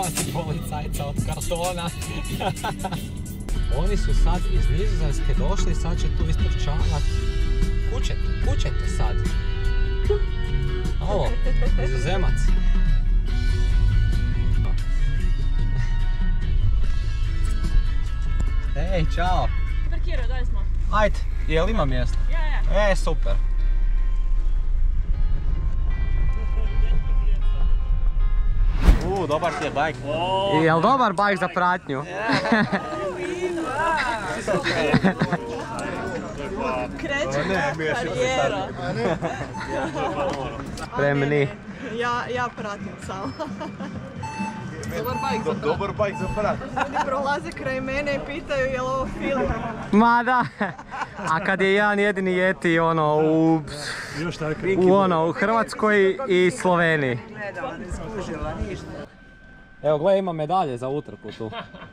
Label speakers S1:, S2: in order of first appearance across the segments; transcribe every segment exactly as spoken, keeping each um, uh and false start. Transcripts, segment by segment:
S1: spasi policajca od kartona. Oni su sad iz Nizozemske došli, sad će tu istrčavat. Kućete, kućete sad. Ovo, Nizozemac. Ej, čao.
S2: Parkiraj, daj smo.
S1: Ajde, jel ima mjesto?
S2: Ja, ja.
S1: E, super. Uuu, dobar ti je bajk. Jel dobar bajk za pratnju?
S2: Kreće karijera.
S1: Spremni.
S2: Ja, ja pratim samo. Dobar bajk za prat.
S3: Dobar bajk za prat.
S2: Ljudi prolaze kraj mene i pitaju je li ovo film.
S1: Ma da. A kad je jedan jedini Yeti ono u, u, ono, u Hrvatskoj i Sloveniji. Evo gledaj, ima medalje za utrku tu.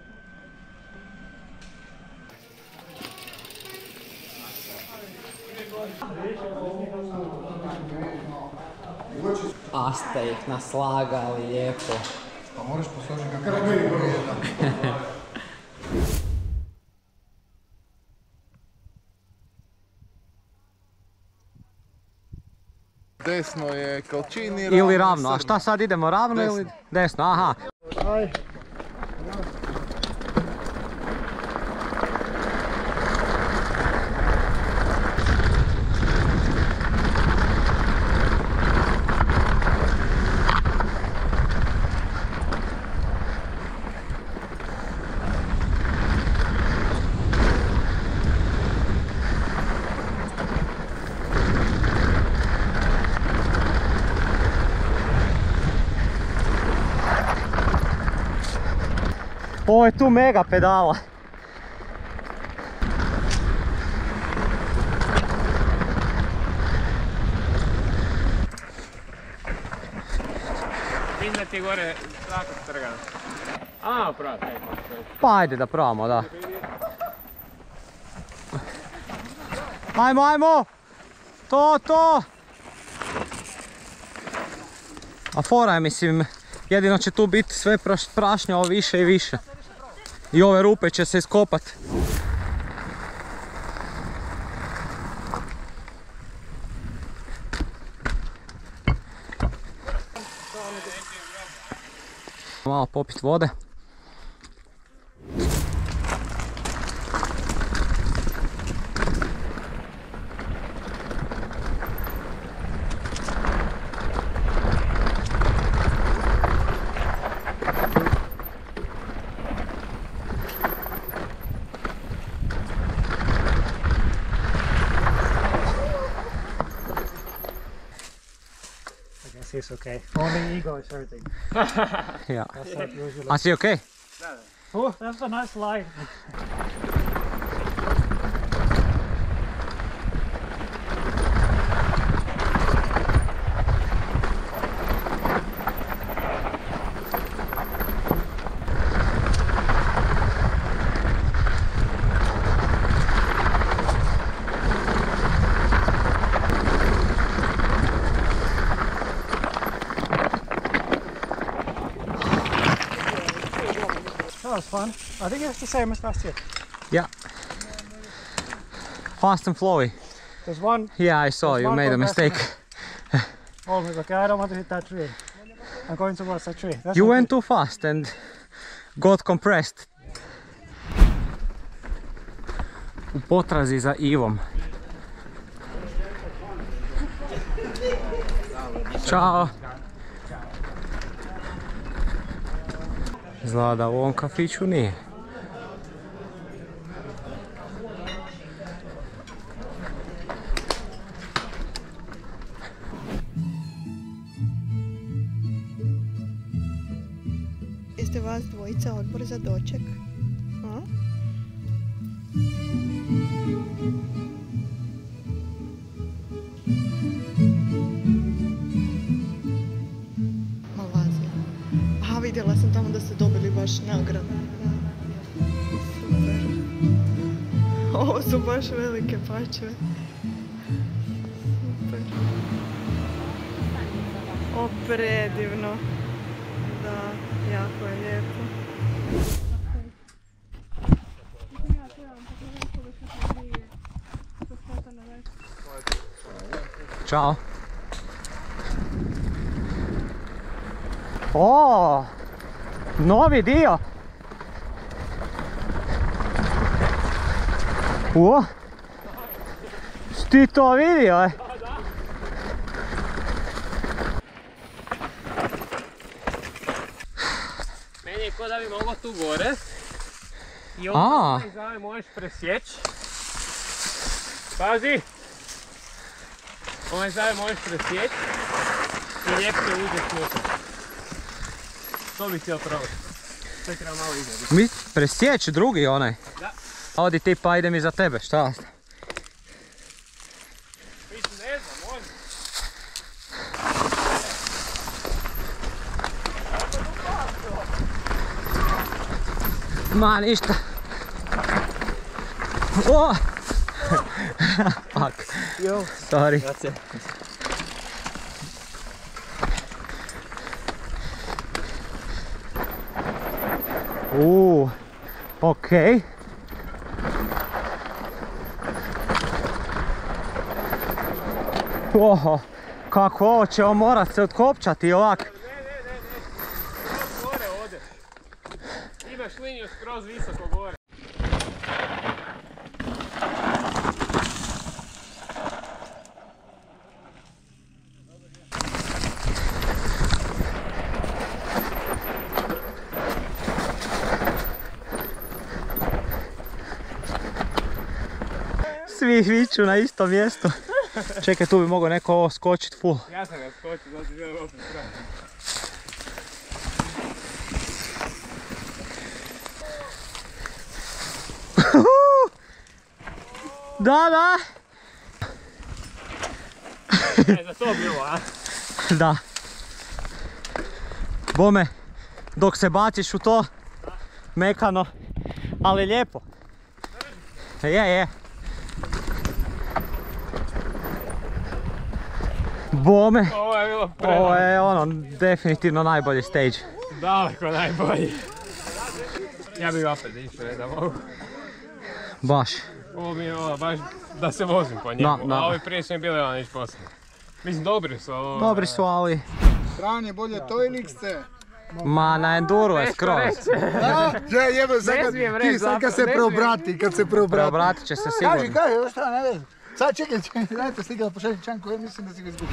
S1: A ste ih naslagali lijepo.
S3: Pa moraš poslušati kako meni govori. Desno je Kalčini, ravno
S1: ili ravno, a šta sad idemo, ravno desno. Ili desno? Aha.
S3: Aj.
S1: Ovo je tu mega pedala.
S4: Vidim da ti gore tako strgano. A, pravo, taj.
S1: Pa ajde da probamo, da. Ajmo, ajmo! To, to! A fora je, mislim, jedino će tu biti sve prašnja, ovo više i više. I ove rupe će se iskopat. Malo popit vode.
S5: It's okay. Only ego is hurting.
S1: Yeah.
S5: That's what usually.
S1: Is he okay?
S5: Oh, that's a nice line. That was fun. I think it's the same as last year.
S1: Yeah. Fast and flowy.
S5: There's one.
S1: Yeah, I saw you made a mistake.
S5: Oh my god, I don't want to hit that tree. I'm going towards that tree. That's
S1: You
S5: not
S1: went
S5: good.
S1: too fast and got compressed. U potrazi za Ivom. Ćao. Izgleda da u ovom kafiću nije.
S2: Jeste vas dvojica odbor za doček? A? Malazija. Aha, vidjela sam tamo da ste dobili baš nagradu. Super. Ovo su baš velike pačve. Super. O, predivno. Da. Jako je lijepo.
S1: Ćao. O, novi dio. O, si ti to vidio, e?
S4: Meni je ko da bi moglo tu gore. I
S1: A.
S4: ovdje zave možeš presjeći. Pazi! Ovaj zave možeš presjeći i lijepo se uđeš unutra. To bih htio probati. Sve treba malo izgledati.
S1: Mi presjeći drugi onaj?
S4: Da.
S1: Odi ti pa idem iza tebe, šta?
S4: Mislim, ne znam, može.
S1: Ma ništa. O! Fuck.
S4: Jo.
S1: Sorry.
S4: Grazie.
S1: Uuu, okej. Oho, kako ovo ćemo morat se otkopčati ovak.
S4: Ne, ne, ne, ne. Skroz gore ode. Imaš liniju skroz visoko gore.
S1: Svi viču na isto mjesto. Čekaj, tu bi mogao neko ovo skočit full.
S4: Ja sam ga skočio, zato želim opet strati.
S1: Da, da.
S4: E, za to bilo, a?
S1: Da. Bome, dok se baciš u to, mekano, ali lijepo. Je, je. Bome,
S4: Ovo je bilo predano.
S1: ovo je ono, definitivno najbolji stage.
S4: Daleko najbolji. Ja bih opet išao, ne da mogu.
S1: Baš.
S4: Ovo mi je ovo, baš da se vozim po njemu,
S1: Da, da.
S4: a ovi prije su mi bili ono niš poslije. Mislim, dobri su, ovo...
S1: Dobri su, ali...
S3: Fran je bolje to ili iks ce?
S1: Ma, na enduru je skroz.
S3: Da, ja jebe, sad
S4: Ne
S3: kad,
S4: smijem
S3: ti
S4: reći,
S3: sad kad se
S4: zapravo, ne
S3: preobrati, kad se preobrati.
S1: Preobratit će se
S3: Kaži,
S1: sigurno.
S3: kaži, ovo šta, ne vezi. Sad čekaj, čekaj, dajte stigla pošalji čanku, ja mislim da si ga izgubio.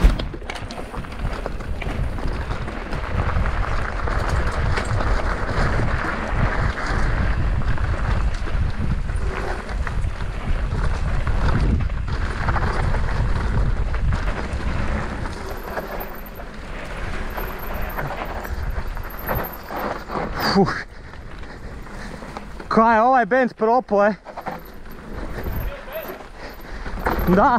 S1: Fuh. Kaj je ovaj bend propo, e? Da.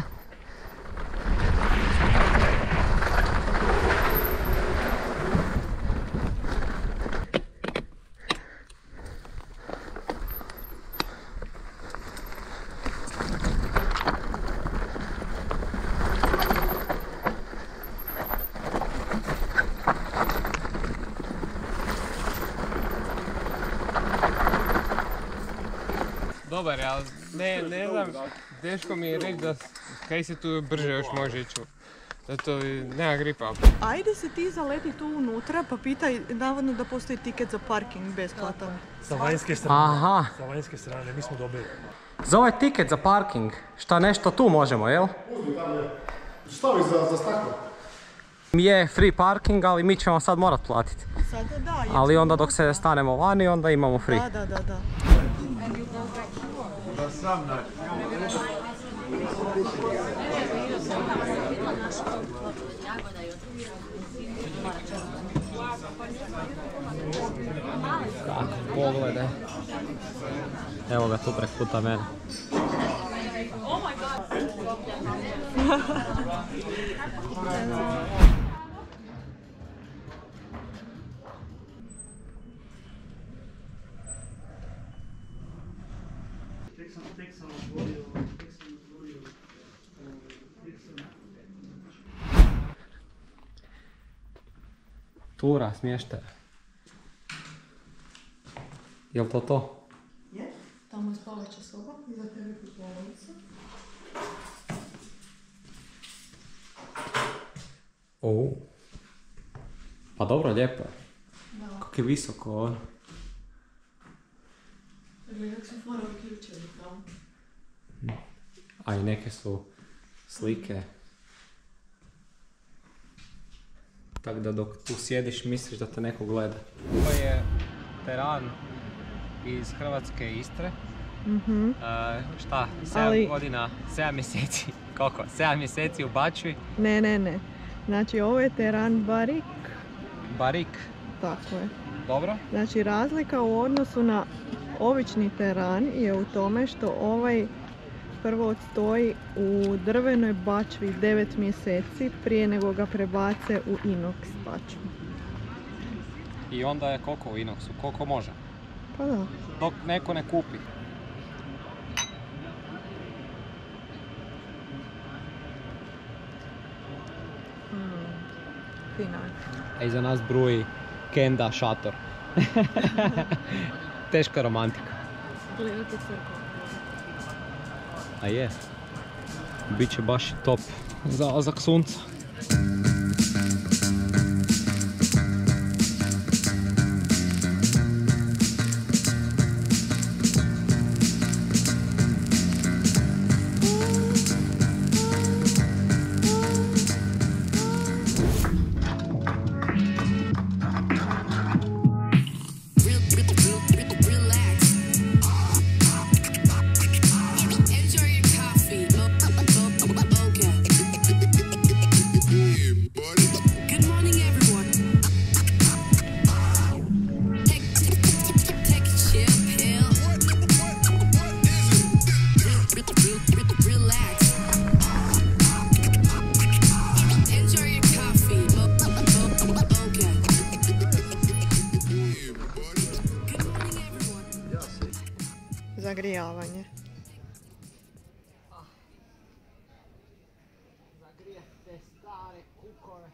S4: Dobar je, ali ne, ne znam, teško mi je reći da kaj se tu brže još može ići. Zato nema gripa.
S2: Ajde se ti zaleti tu unutra pa pitaj, navodno da postoji tiket za parking besplatan.
S5: Sa vanjske strane.
S1: Aha.
S5: Sa vanjske strane, mi smo dobili.
S1: Za ovaj tiket za parking, šta nešto tu možemo, jel?
S3: Stavi za, za staklo.
S1: Je free parking, ali mi ćemo sad morat platiti.
S2: Sada da, jer
S1: Ali
S2: smo
S1: onda dok se
S2: unutra.
S1: stanemo vani, onda imamo free.
S2: Da, da, da, da.
S1: Kako, pogledaj. Evo ga tu prek puta mene. Tura smještaja. Jel to to?
S2: Je, tamo je spavača soba, iza tebe kupolnica.
S1: O. Pa dobro, lijepo je.
S2: Da.
S1: Kako je visoko ovo.
S2: Gledaj, su fora uključili tamo.
S1: A i neke su slike. Tako da dok tu sjediš misliš da te neko gleda. Ovo je teran iz Hrvatske Istre.
S2: Mhm.
S1: Uh, šta, sedam
S2: Ali-
S1: godina, sedam mjeseci, koliko? sedam mjeseci u Bačvi,
S2: Ne, ne, ne. Znači, ovo je teran Barik.
S1: Barik,
S2: Tako je.
S1: dobro?
S2: Znači, razlika u odnosu na obični teran je u tome što ovaj prvo stoji u drvenoj bačvi devet mjeseci prije nego ga prebace u inox bačvu.
S1: I onda je koliko u inoxu, koliko može,
S2: Pa da.
S1: dok neko ne kupi.
S2: Fina.
S1: A iza nas bruji Kenda šator. Teška romantika.
S2: Gledajte crkvu.
S1: A je. Biće baš top za ozak sunca.
S2: Zagrijavanje.
S1: Zagrijete stare kukove.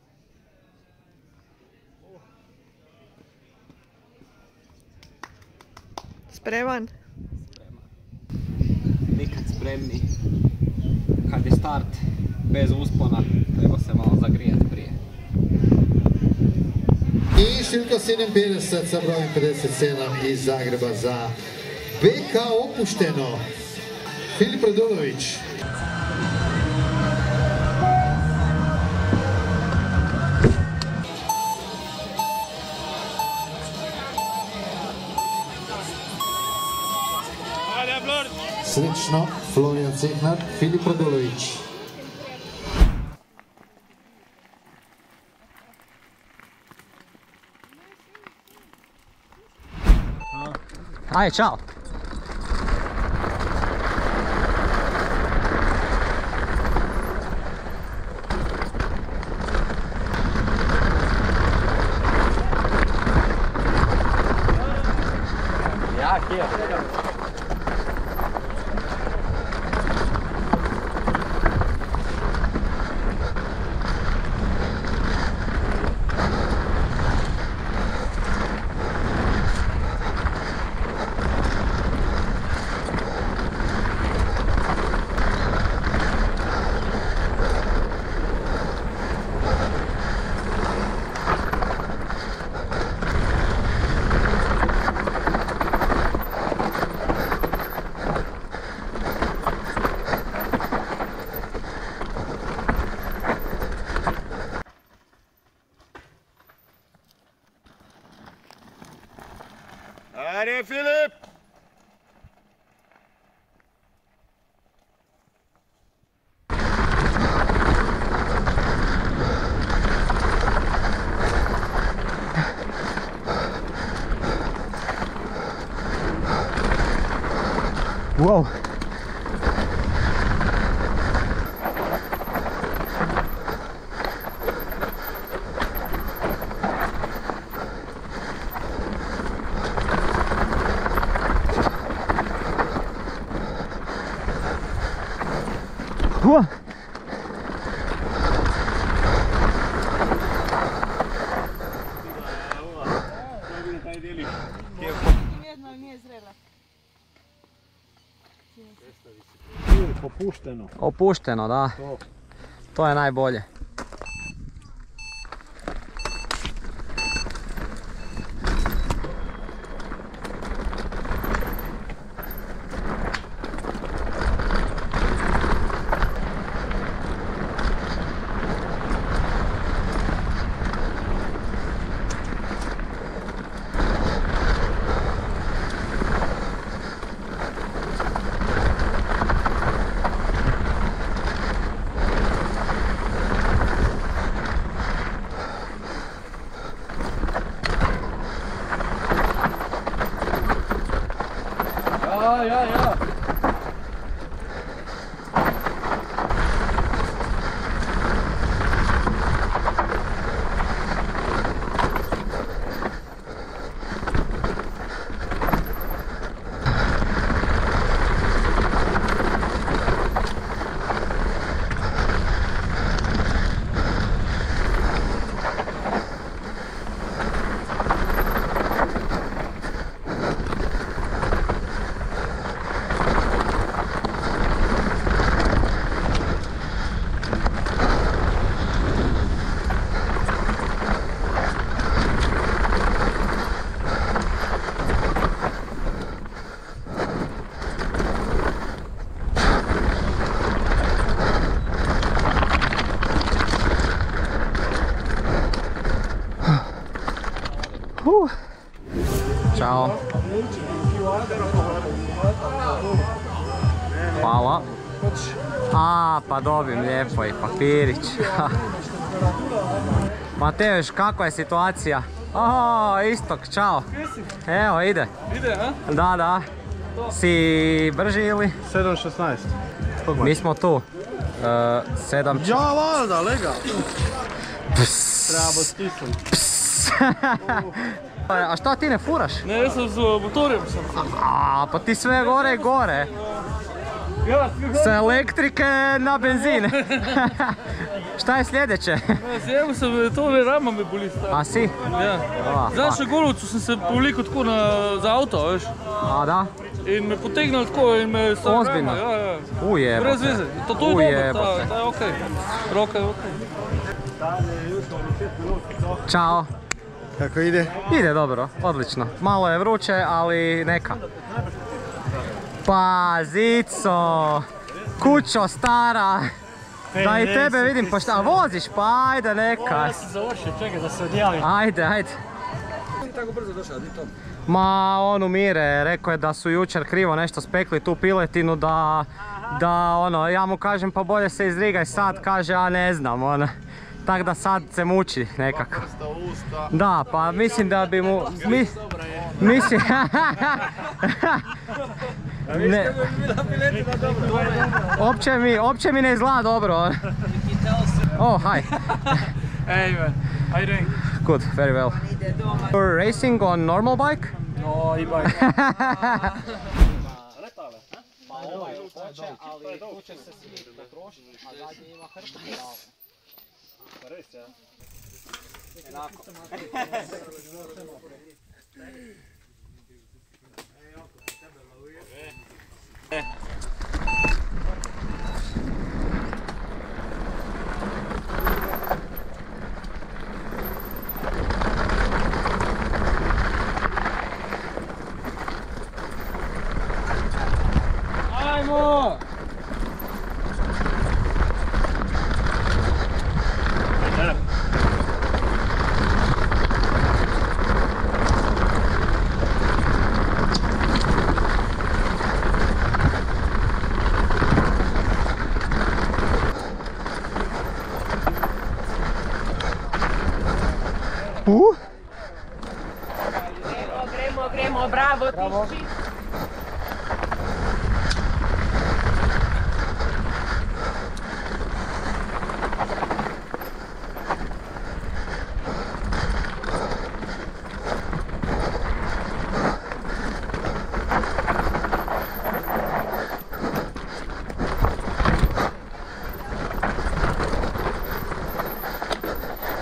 S2: Spreman?
S1: Spreman. Nikad spremni. Kad je start bez uspona, treba se malo zagrijati prije.
S6: I številka sedeminpedeset sa brojem pedeset sedam iz Zagreba za B K Opušteno. Filip Radulović. Slično, Florian Cehnar, Filip Radulović.
S1: Ajde, čao! Ja, hier.
S7: Ajde, Filip!
S1: Wow! Wow!
S7: ali nije zrela.
S3: Opušteno.
S1: Opušteno, da.
S3: To.
S1: To je najbolje.
S3: Ja, ja, ja.
S1: Uh. Ćao. Hvala. A, pa dobim lijepo i papirić. Mateoš, kakva je situacija? O, Istok, čao. Evo, ide.
S3: Ide, a?
S1: Da, da. Si brži ili?
S3: sedam šesnaest.
S1: Mi smo tu. Uh, sedam...
S3: Ja, valjda, lega. Treba stisnut.
S1: A šta ti ne furaš?
S3: Ne, ja sam s motorjem sam.
S1: A, pa ti sve gore i gore. Sa elektrike na benzin. Šta je sljedeće?
S3: Evo sam, to me rama me boli stavio.
S1: A si?
S3: Ja. Znaš, na Golovcu sam se povlikao tako za avto, veš?
S1: A da?
S3: In me potegnal tako in me stavio rama.
S1: Ozbiljno?
S3: Ja, ja.
S1: Ujebote.
S3: Brez veze. To, to je dobro, ta, ta je okej. Roka je okej.
S1: Ćao.
S3: Kako ide?
S1: Ide dobro, odlično. Malo je vruće, ali neka. Pa, Zico, kućo stara. Da i tebe vidim, pa šta, voziš, pa ajde neka.
S5: Ja sam završio, čekaj da se odjavim.
S1: Ajde, ajde.
S3: Tako brzo došao, di to?
S1: Ma, on umire, rekao je da su jučer krivo nešto spekli tu piletinu, da, da ono, ja mu kažem pa bolje se izrigaj sad, kaže, a ne znam, ono. Tak da sad se muči nekako. Da, pa mislim da bi mu... Mi, mislim... Ne, opće mi, opće mi ne izgleda dobro. Oh, hi.
S5: Hey man, how you doing?
S1: Good, very well. You're racing on normal bike?
S5: No, e-bike.
S1: Pa ovaj hoće, ali tu će se svi potrošiti, a zadnji ima hrpu pedala.
S5: Pa res, ja.
S1: Enako.
S3: Ajmo!
S1: Uh.
S7: Gremo, gremo, bravo, tišči.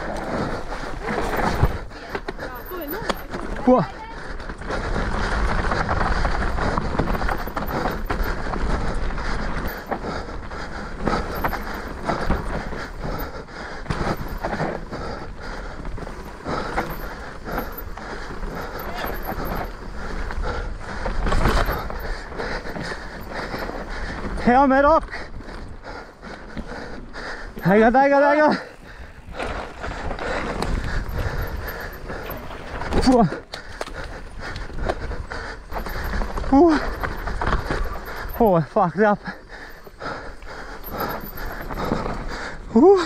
S1: Wow. Evo me Rok! Daj ga, daj ga, daj ga! Uh. Uh. Ovo je fucked up. Uh.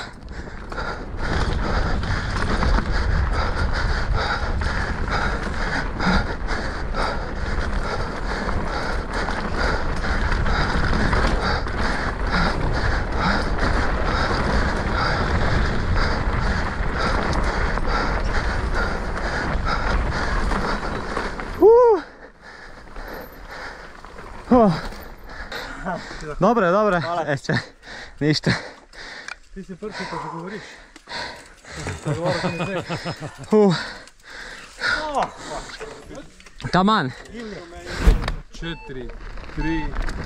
S1: Oh. Dobro, dobro. E, če, ništa.
S5: Ti si prvi pa že govoriš.
S1: Uh. Taman.
S4: Četiri, tri...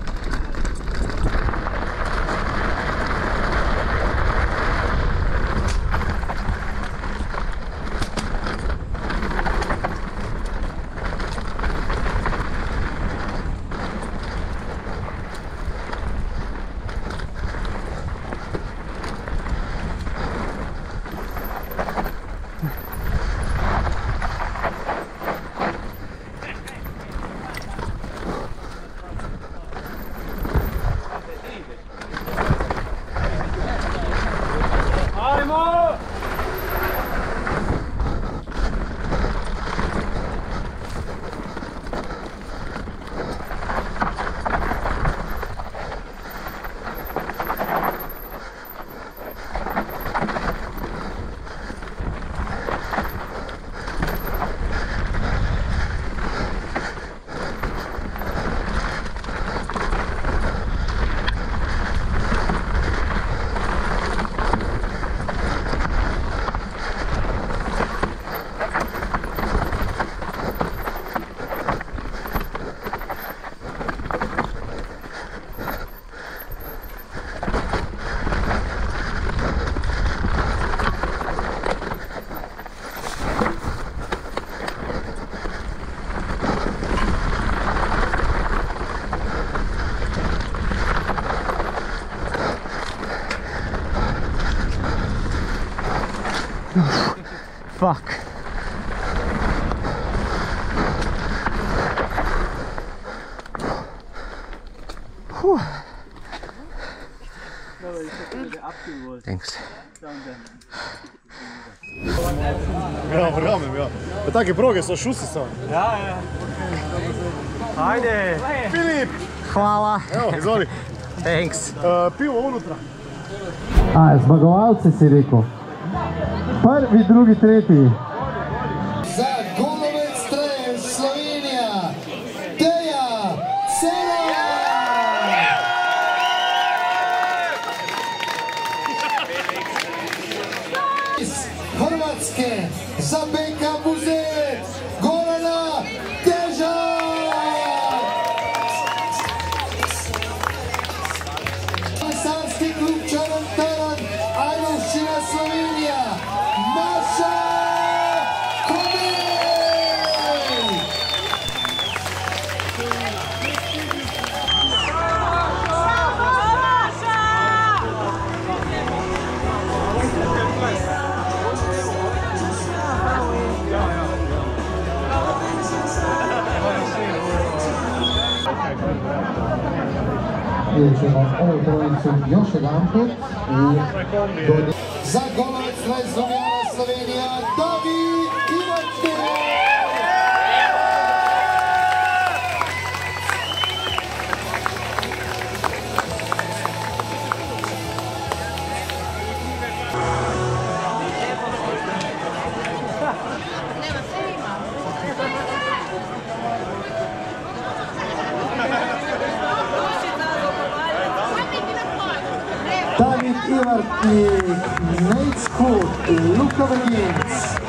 S1: Fuck. Whew. Thanks.
S5: Ja, verjamem, ja. Pa take proge so šusi sam.
S1: Ja, ja. Ajde.
S5: Filip!
S1: Hvala.
S5: Evo, izvoli.
S1: Thanks.
S5: Uh, pivo unutra.
S6: A, zmagovalci si rekel. Prvi, drugi, tretji. Za Golovec Trail Slovenija, Teja Cera! Iz Hrvatske za B K Grožnjan, Teža! Lesarski klub Črn Taran, Ajdovščina Slovenija, Maša Komej! Vidjet ovu trojicu još jedan put. Za Golovec Trail Slovenija, David Ivačke! David Ivačke, Nate Scott, Luka Veljins.